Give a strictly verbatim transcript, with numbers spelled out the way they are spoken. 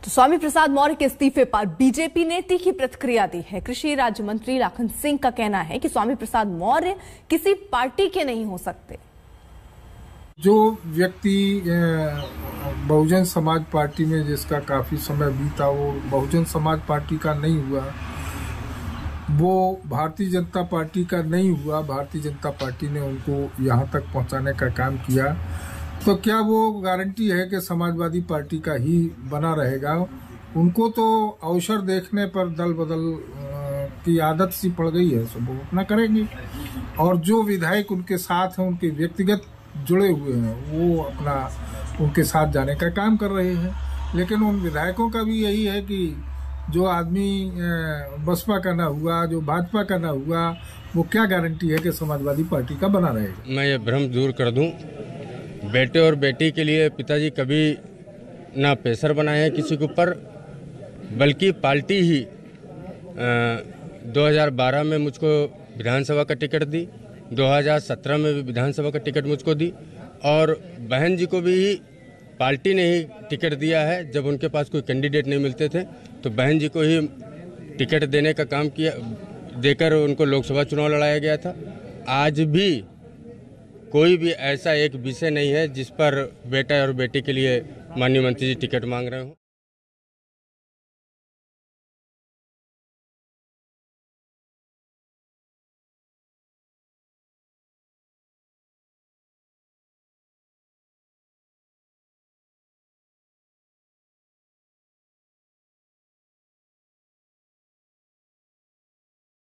तो स्वामी प्रसाद मौर्य के इस्तीफे पर बीजेपी ने तीखी प्रतिक्रिया दी है। कृषि राज्य मंत्री लाखन सिंह का कहना है कि स्वामी प्रसाद मौर्य किसी पार्टी के नहीं हो सकते। जो व्यक्ति बहुजन समाज पार्टी में जिसका काफी समय बीता, वो बहुजन समाज पार्टी का नहीं हुआ, वो भारतीय जनता पार्टी का नहीं हुआ, भारतीय जनता पार्टी ने उनको यहाँ तक पहुँचाने का काम किया, तो क्या वो गारंटी है कि समाजवादी पार्टी का ही बना रहेगा? उनको तो अवसर देखने पर दल बदल की आदत सी पड़ गई है, सब वो अपना करेंगे। और जो विधायक उनके साथ हैं, उनके व्यक्तिगत जुड़े हुए हैं, वो अपना उनके साथ जाने का काम कर रहे हैं। लेकिन उन विधायकों का भी यही है कि जो आदमी बसपा का ना हुआ, जो भाजपा का ना हुआ, वो क्या गारंटी है कि समाजवादी पार्टी का बना रहेगा? मैं ये भ्रम दूर कर दूं, बेटे और बेटी के लिए पिताजी कभी ना प्रेशर बनाए हैं किसी के ऊपर, बल्कि पार्टी ही दो हज़ार बारह में मुझको विधानसभा का टिकट दी, दो हज़ार सत्रह में भी विधानसभा का टिकट मुझको दी, और बहन जी को भी पार्टी ने ही टिकट दिया है। जब उनके पास कोई कैंडिडेट नहीं मिलते थे तो बहन जी को ही टिकट देने का काम किया, देकर उनको लोकसभा चुनाव लड़ाया गया था। आज भी कोई भी ऐसा एक विषय नहीं है जिस पर बेटा और बेटी के लिए माननीय मंत्री जी टिकट मांग रहे हो।